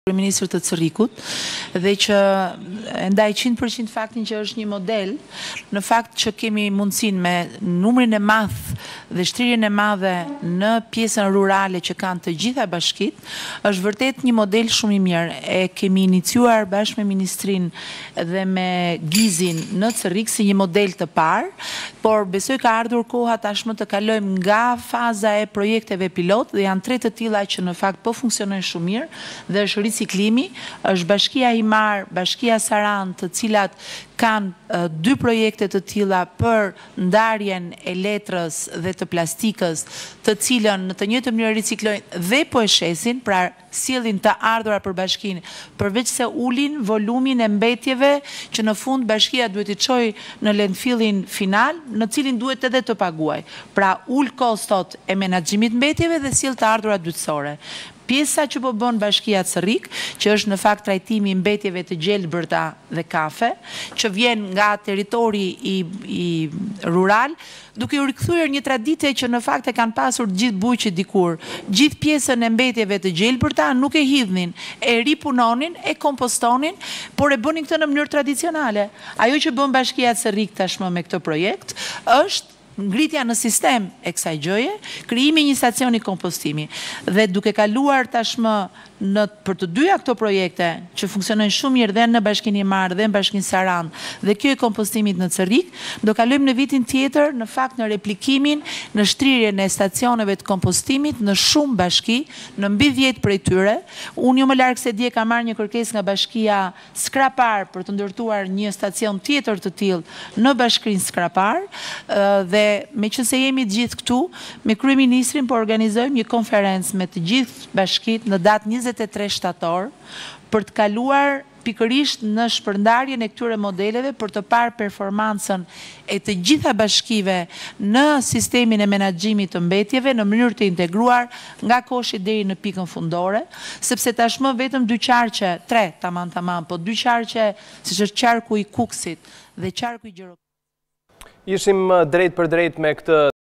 Ministrët të Cërrikut dhe që ndaj 100% faktin që është një model, në fakt që kemi mundësin me numrin e madh dhe shtrirjen e madhe në pjesën rurale që kanë të gjitha bashkit, është vërtet një model shumë i mirë. E kemi iniciuar bashkë me Ministrinë dhe me Gizin në Cërrik si një model të parë, por besoj ka ardhur koha tashmë të kalojmë nga faza e projekteve pilot dhe janë 3 të tilla që në fakt po funksionojnë shumë mirë dhe është riciklimi, është Bashkia Himar, Bashkia Saran, të cilat kanë 2 projekte të tilla për ndarjen e letrës dhe të plastikës, të cilën në të njëjtën mënyrë riciklojnë dhe po e shesin, pra sjellin të ardhurat për bashkinë, përveç se ulin volumin e mbetjeve që në fund bashkia duhet i çojë në landfillin final, në cilin duhet edhe të paguaj. Pra ul kostot e menaxhimit mbetjeve dhe sjell të ardhurat dytësore. Pjesa që po bën Bashkia Cërrik, që është në fakt trajtimi i mbetjeve të gjelbërta dhe kafe, që vjen nga territori i rural, duke u rikthyer një tradite që në fakt e kanë pasur gjithë bujqit dikur. Gjithë pjesën e mbetjeve të gjelbërta nuk e hidhnin, e ripunonin, e kompostonin, por e bënin këtë në mënyrë tradicionale. Ajo që bën Bashkia Cërrik tashmë me këtë projekt është ngritja në sistem e kësaj gjëje, krijimi një stacioni kompostimi. Dhe duke kaluar tashmë për të dyja këto projekte që funksionojnë shumë mirë dhe në Bashkinë Himar dhe në Bashkinë Saran dhe kjo e kompostimit në Cërrik, do kalojmë në vitin tjetër në fakt në replikimin, në shtrirjen e stacioneve të kompostimit në shumë bashki, në mbi 10 prej tyre. Unë jo më larg se dje kam marrë një kërkesë nga Bashkia Skrapar për të ndërtuar një stacion tjetër të tillë në Bashkinë Skrapar dhe meqense jemi të gjithë këtu, me kryeministrin po organizojmë një konferencë me të gjithë bashkitë në datë 23 shtator për të kaluar pikërisht në shpërndarjen e këtyre modeleve për të parë performancën e të gjitha bashkive në sistemin e menaxhimit të mbetjeve në mënyrë të integruar nga koshi deri në pikën fundore, sepse tashmë vetëm 2 qarqe, 3 tamam, po 2 qarqe, siç është qarku i Kuksit dhe qarku i Gjirokastrit. Ishim drejt për drejt me këtë